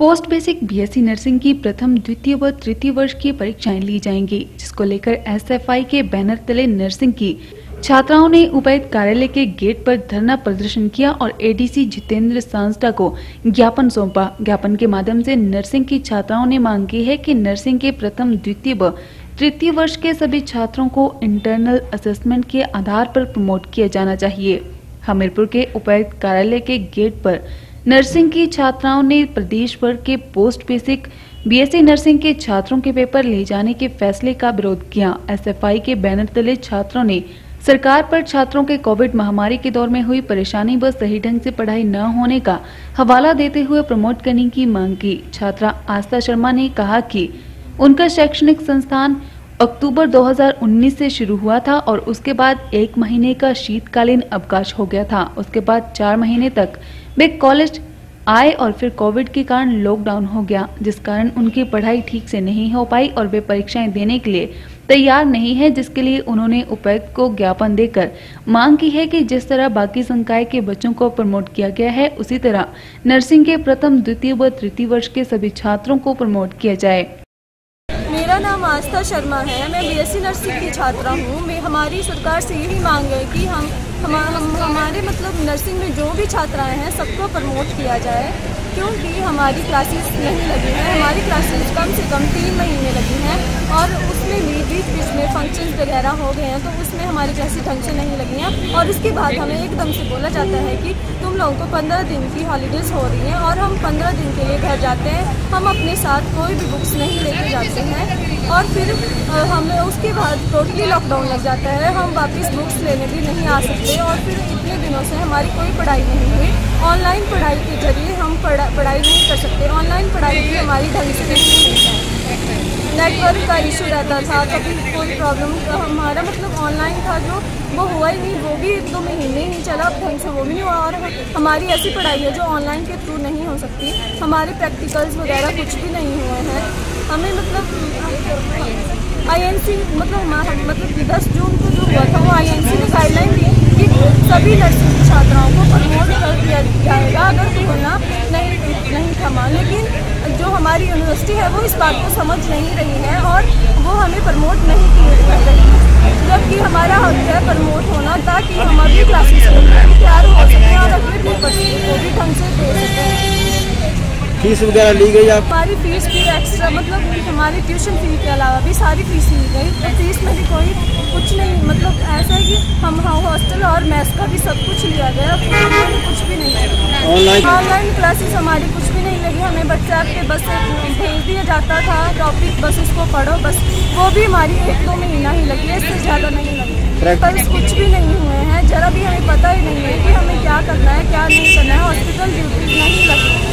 Post basic BSc nursing की प्रथम, द्वितीय व तृतीय वर्ष की परीक्षाएं ली जाएंगी, जिसको लेकर एसएफआई के बैनर तले नर्सिंग की छात्राओं ने उपायुक्त कार्यालय के गेट पर धरना प्रदर्शन किया और एडीसी जितेंद्र सांसटा को ज्ञापन सौंपा। ज्ञापन के माध्यम से नर्सिंग की छात्राओं ने मांग की है कि नर्सिंग के प्रथम, द्वितीय व तृतीय वर्ष के सभी छात्रों को इंटरनल असेसमेंट के आधार पर प्रमोट किया जाना चाहिए। हमीरपुर के उपायुक्त कार्यालय के गेट पर नर्सिंग की छात्राओं ने प्रदेश भर के पोस्ट बेसिक बीएससी नर्सिंग के छात्रों के पेपर ले जाने के फैसले का विरोध किया। एसएफआई के बैनर तले छात्रों ने सरकार पर छात्रों के कोविड महामारी के दौर में हुई परेशानी व सही ढंग से पढ़ाई न होने का हवाला देते हुए प्रमोट करने की मांग की। छात्रा आस्था शर्मा ने कहा कि उनका शैक्षणिक संस्थान अक्टूबर 2019 से शुरू हुआ था और उसके बाद 1 महीने का शीतकालीन अवकाश हो गया था। उसके बाद 4 महीने तक वे कॉलेज आए और फिर कोविड के कारण लॉकडाउन हो गया, जिस कारण उनकी पढ़ाई ठीक से नहीं हो पाई और वे परीक्षाएं देने के लिए तैयार नहीं है, जिसके लिए उन्होंने उपायुक्त को ज्ञापन देकर मांग की है कि जिस तरह बाकी संकाय के बच्चों को प्रमोट किया गया है, उसी तरह नर्सिंग के प्रथम, द्वितीय व तृतीय वर्ष के सभी छात्रों को प्रमोट किया जाए। मेरा नाम आस्था शर्मा है, मैं बीएससी नर्सिंग की छात्रा हूँ। हमारी सरकार से यही मांग है कि हमारे मतलब नर्सिंग में जो भी छात्राएं हैं सबको प्रमोट किया जाए, क्योंकि हमारी क्लासेस नहीं लगी हैं। हमारी क्लासेस कम से कम 3 महीने लगी हैं और उसमें भी बीच में फंक्शंस वगैरह हो गए हैं, तो उसमें हमारी क्लासेस ढंग से नहीं लगी हैं। और उसके बाद हमें एकदम से बोला जाता है कि तुम लोगों को 15 दिन की हॉलीडेज़ हो रही हैं और हम 15 दिन के लिए घर जाते हैं। हम अपने साथ कोई भी बुक्स नहीं लेके जाते हैं और फिर हमें उसके बाद टोटली लॉकडाउन लग जाता है। हम वापस बुक्स लेने भी नहीं आ सकते और फिर इतने दिनों से हमारी कोई पढ़ाई नहीं हुई। ऑनलाइन पढ़ाई के जरिए हम पढ़ाई नहीं कर सकते। ऑनलाइन पढ़ाई भी हमारी ढंग से नहीं हुई है। नेटवर्क का इशू रहता था, कभी कोई प्रॉब्लम हमारा मतलब ऑनलाइन था जो वो हुआ ही नहीं, वो भी 1-2 महीने ही चला, ढंग से वो भी नहीं हुआ। और हमारी ऐसी पढ़ाई है जो ऑनलाइन के थ्रू नहीं हो सकती। हमारे प्रैक्टिकल्स वगैरह कुछ भी नहीं हुए हैं। हमें मतलब आईएनसी मतलब 10 जून को जो हुआ था वो आईएनसी ने गाइडलाइन दी कि सभी नर्सिंग की छात्राओं को प्रमोट कर दिया जाएगा अगर कोरोना नहीं थमा। लेकिन जो हमारी यूनिवर्सिटी है वो इस बात को समझ नहीं रही है और वो हमें प्रमोट नहीं कर रही है, जबकि हमारा हक है प्रमोट होना, ताकि हम अपनी क्लासेस तैयार हो सकें और अपने पेपर को भी ढंग से दे सकें। फीस वगैरह ली गई? आप हमारी फीस भी एक्स्ट्रा मतलब हमारी ट्यूशन फी के अलावा भी सारी फीस ली गई। तो फीस में भी कोई कुछ नहीं, मतलब ऐसा है कि हम हॉस्टल और मेस का भी सब कुछ लिया गया, कुछ भी नहीं। ऑनलाइन क्लासेस हमारी कुछ भी नहीं लगी। हमें व्हाट्सएप पे बस भेज दिया जाता था टॉपिक, बस उसको पढ़ो, बस वो भी हमारी 1-2 महीना ही लगी है, इससे ज़्यादा नहीं लगी। पर कुछ भी नहीं हुए हैं, जरा भी हमें पता ही नहीं है कि हमें क्या करना है क्या नहीं करना है। हॉस्पिटल ड्यूटी नहीं लगी।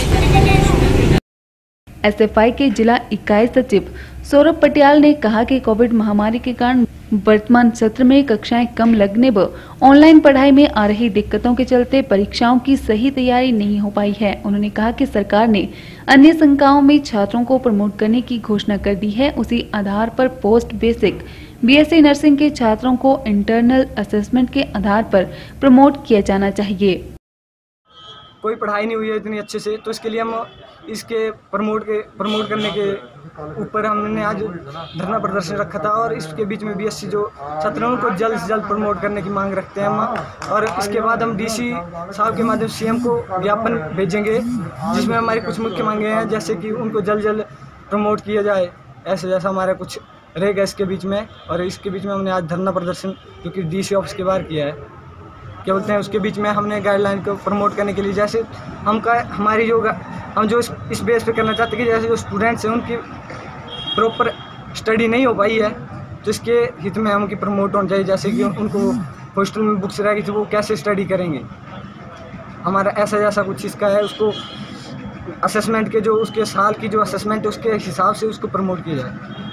एसएफआई के जिला इकाई सचिव सौरभ पटियाल ने कहा कि कोविड महामारी के कारण वर्तमान सत्र में कक्षाएं कम लगने व ऑनलाइन पढ़ाई में आ रही दिक्कतों के चलते परीक्षाओं की सही तैयारी नहीं हो पाई है। उन्होंने कहा कि सरकार ने अन्य संकायों में छात्रों को प्रमोट करने की घोषणा कर दी है, उसी आधार पर पोस्ट बेसिक बीएससी नर्सिंग के छात्रों को इंटरनल असेसमेंट के आधार पर प्रमोट किया जाना चाहिए। कोई पढ़ाई नहीं हुई है इतनी अच्छे से, तो इसके लिए हम इसके प्रमोट करने के ऊपर हमने आज धरना प्रदर्शन रखा था और इसके बीच में बीएससी जो छात्रों को जल्द से जल्द प्रमोट करने की मांग रखते हैं हम। और इसके बाद हम डीसी साहब के माध्यम से सीएम को ज्ञापन भेजेंगे, जिसमें हमारी कुछ मुख्य मांगे हैं, जैसे कि उनको जल्द प्रमोट किया जाए, ऐसे जैसा हमारा कुछ रहेगा इसके बीच में। और इसके बीच में हमने आज धरना प्रदर्शन क्योंकि डीसी ऑफिस के बाहर किया है, क्या बोलते हैं, उसके बीच में हमने गाइडलाइन को प्रमोट करने के लिए, जैसे हम जो इस बेस पे करना चाहते हैं कि जैसे जो स्टूडेंट्स हैं उनकी प्रॉपर स्टडी नहीं हो पाई है, तो इसके हित में हम की प्रमोट होना चाहिए। जैसे कि उनको हॉस्टल में बुक्स रहेगी तो वो कैसे स्टडी करेंगे, हमारा ऐसा कुछ इसका है। उसको असेसमेंट के जो उसके साल की जो असेसमेंट है उसके हिसाब से उसको प्रमोट किया जाए।